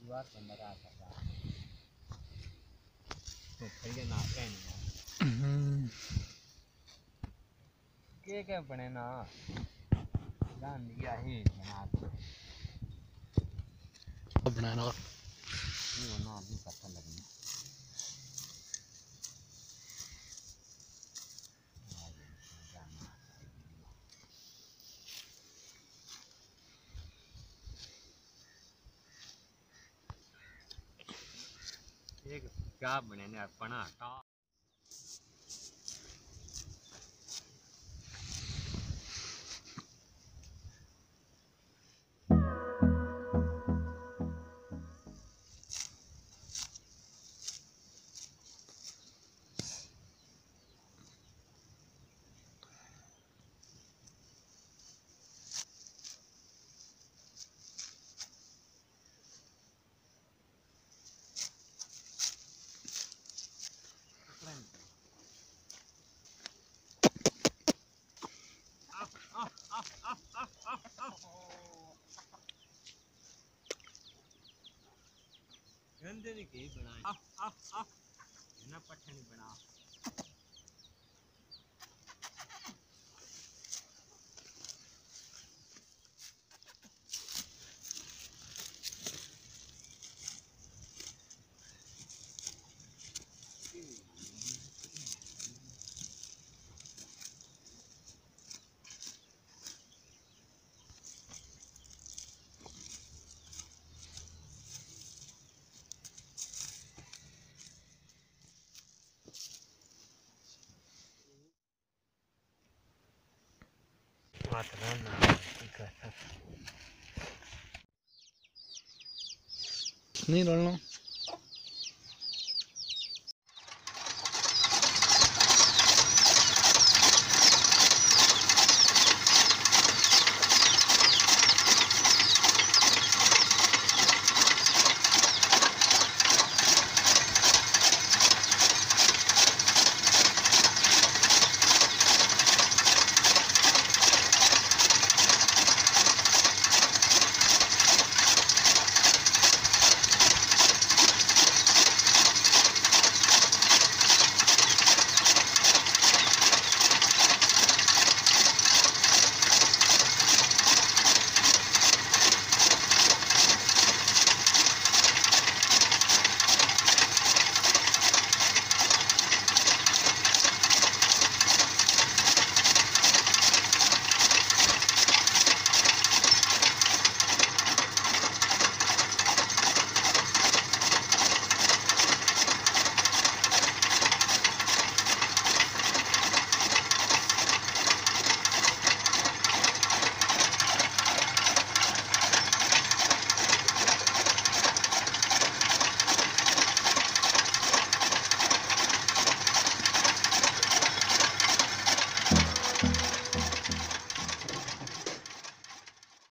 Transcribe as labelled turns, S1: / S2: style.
S1: बार अंदर आ सकता तो फिर के ना कहने के बने ना जान दिया ही बना
S2: बनाना
S1: ये ना भी पता लगना एक क्या बने ने अपना टा गंदे ने के बनाए ना पट्टे नहीं बना
S2: नहीं डालना।